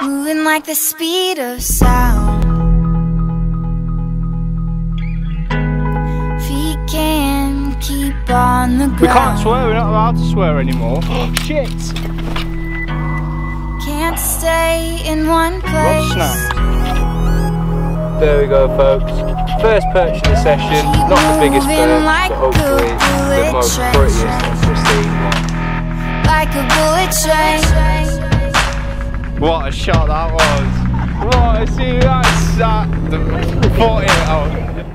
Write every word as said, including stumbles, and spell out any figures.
moving like the speed of sound. Feet can't keep on the ground. We can't swear, we're not allowed to swear anymore. Oh shit! Can't stay in one place. Rob snapped. There we go, folks. First perch of the session. Not the biggest perch, like but hopefully the most train. prettiest and pristine one. Like a bullet train. What a shot that was! What a see that sat the foot in. Oh.